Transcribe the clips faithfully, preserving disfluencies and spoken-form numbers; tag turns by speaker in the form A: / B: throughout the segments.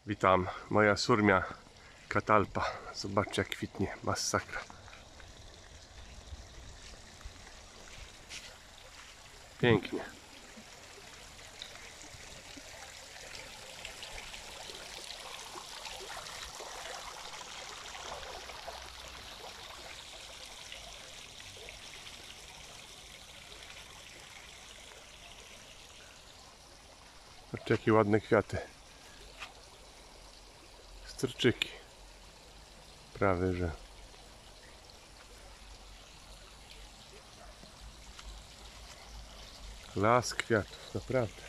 A: Witam, moja surmia katalpa. Zobaczcie, jak kwitnie, masakra. Pięknie. Zobaczcie, jakie ładne kwiaty. Strczyki. Prawie, że. Las kwiatów, naprawdę.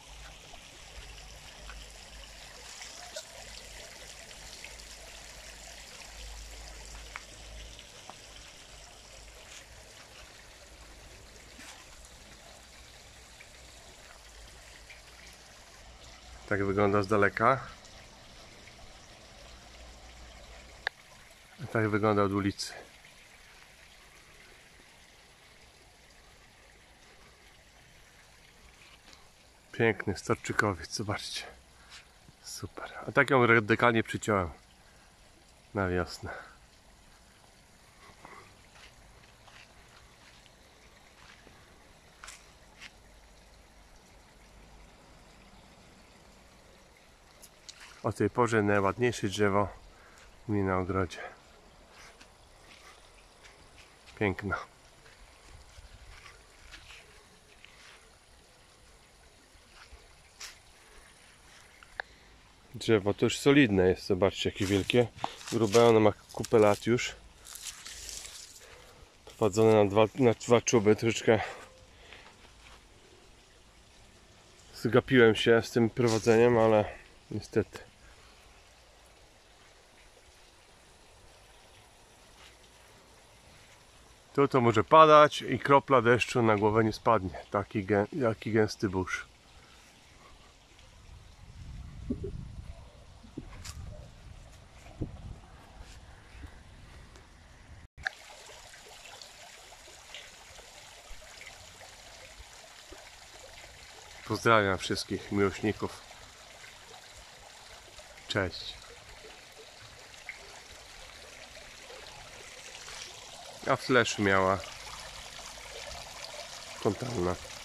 A: Tak wygląda z daleka. A tak wygląda od ulicy. Piękny storczykowiec, zobaczcie. Super. A tak ją radykalnie przyciąłem na wiosnę. O tej porze najładniejsze drzewo u mnie na ogrodzie. Piękno. Drzewo to już solidne jest, zobaczcie, jakie wielkie. Grube, ono ma kupę lat już. Prowadzone na dwa, na dwa czuby, troszeczkę zgapiłem się z tym prowadzeniem, ale niestety. Tu to może padać i kropla deszczu na głowę nie spadnie. Taki, gę, taki gęsty burz. Pozdrawiam wszystkich miłośników. Cześć. A flash miała fontanna.